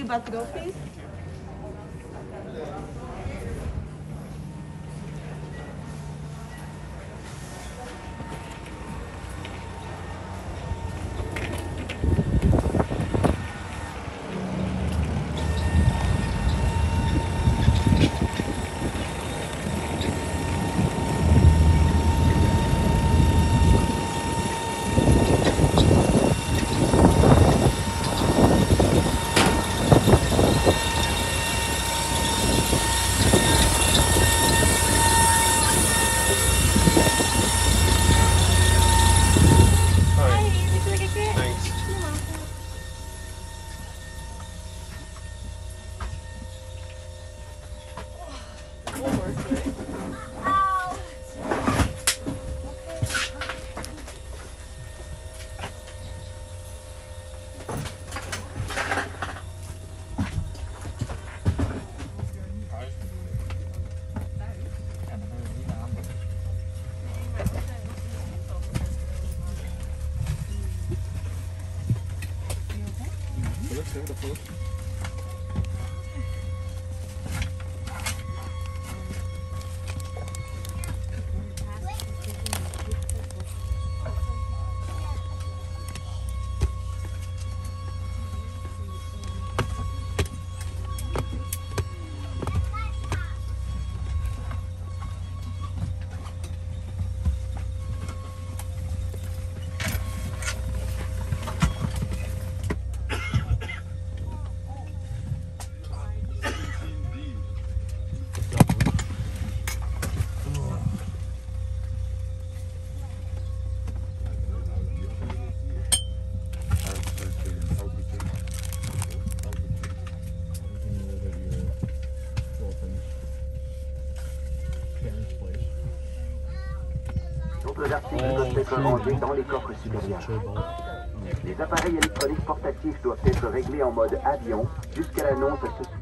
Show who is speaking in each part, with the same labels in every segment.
Speaker 1: about to go, please?
Speaker 2: D'autres articles doivent être rangés dans les coffres supérieurs. Les appareils électroniques portatifs doivent être réglés en mode avion jusqu'à l'annonce à ce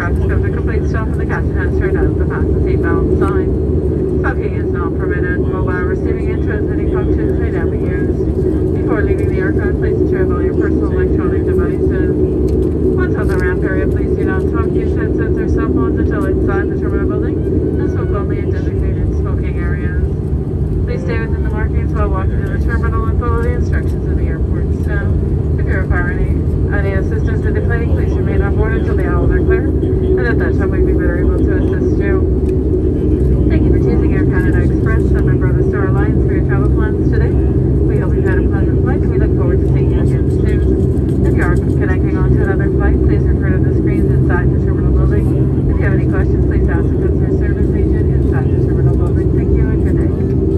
Speaker 1: aircraft has come to a complete stop and the captain has turned out the fasten seatbelt sign. Smoking is not permitted. Mobile receiving and transmitting functions may now be used. Before leaving the aircraft, please ensure all your personal electronic devices. Once on the ramp area, please do not talk, use headsets or cell phones until inside the terminal building, and smoke only in designated smoking areas. Please stay within the markings while walking to the terminal and follow the instructions of the airport staff. If you require any assistance in deplaning, please remain on board until the owls are clear, and at that time we'd be better able to assist you. Thank you for choosing Air Canada Express, a member of the Star Alliance, for your travel plans today. We hope you've had a pleasant flight, and we look forward to seeing you again soon. If you are connecting on to another flight, please refer to the screens inside the terminal building. If you have any questions, please ask the customer service agent inside the terminal building. Thank you and good day.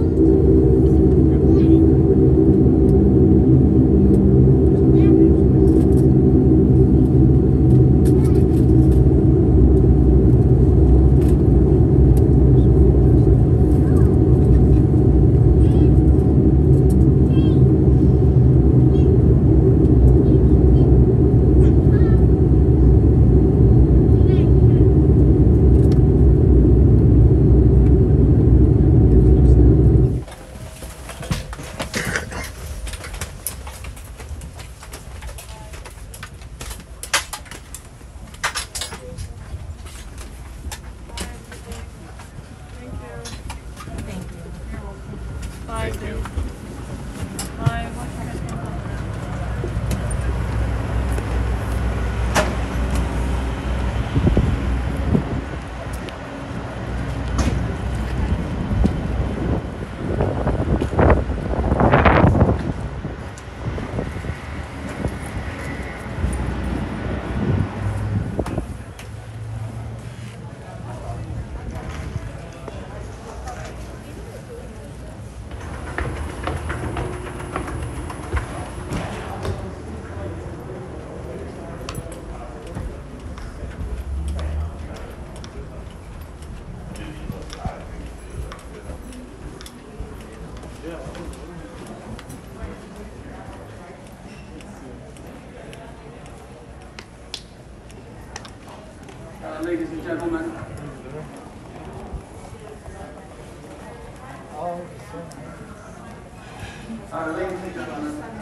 Speaker 3: Ladies and gentlemen. Ladies and gentlemen.